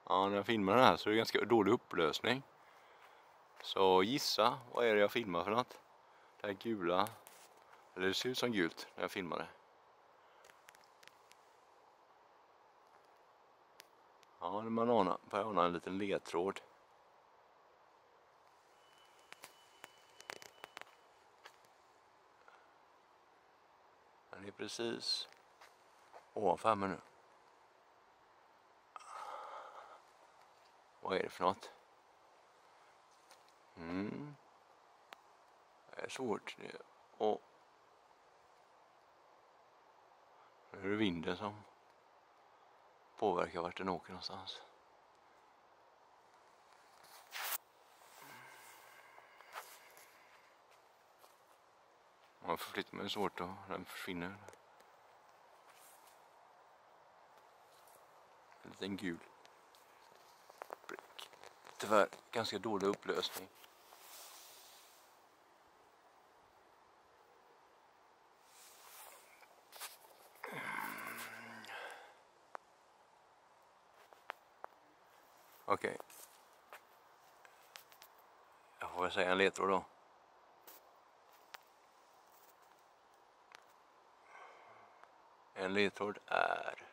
Ja, när jag filmar den här så är det ganska dålig upplösning. Så gissa, vad är det jag filmar för något? Det här gula. Eller det ser ut som gult när jag filmar det. Ja, när man börjar ana en liten ledtråd. Den är precis ovanför mig nu. Vad är det för något? Det är svårt. Och nu är det vinden som påverkar vart den åker någonstans. Man förflyttar mig svårt och den försvinner. En liten gul prick. Tyvärr ganska dålig upplösning. Okej. Jag får väl säga en ledtråd då. En ledtråd är